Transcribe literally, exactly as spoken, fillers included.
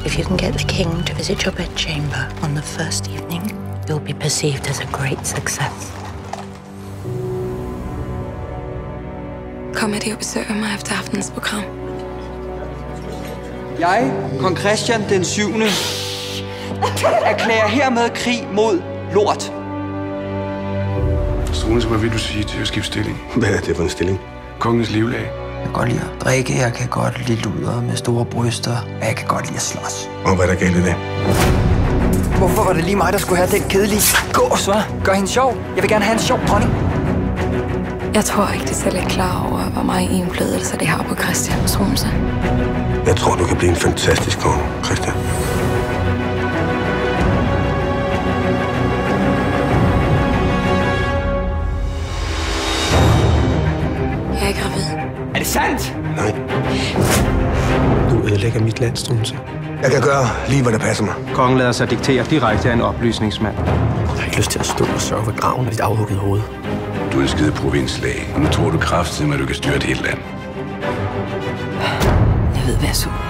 If you can get the king to visit your bedchamber on the first evening, you'll be perceived as a great success. Kom med det og besøg mig efter aftenens program. Jeg, kong Christian den syvende, erklærer hermed krig mod lort. Struensee, hvad vil du sige til at skifte stilling? Hvad er det for en stilling? Kongens livlag. Jeg kan godt lide at drikke, jeg kan godt lide luder med store bryster, og jeg kan godt lide at slås. Og hvad er der galt i det? Hvorfor var det lige mig, der skulle have den kedelige gås, hva'? Gør hende sjov. Jeg vil gerne have en sjov dronning. Jeg tror ikke, de selv er klar over, hvor meget indflydelse det har på Christian og Struensee. Jeg tror, du kan blive en fantastisk konge, Christian. Jeg er gravid. Er det sandt? Nej. Du ødelægger mit land, Struensee. Jeg kan gøre lige, hvad der passer mig. Kongen lader sig diktere direkte af en oplysningsmand. Jeg har ikke lyst til at stå og sørge for graven af dit afhuggede hoved. Du er en skide provinslæge. Nu tror du kraftigt, at du kan styre et helt land. Jeg ved, hvad jeg så.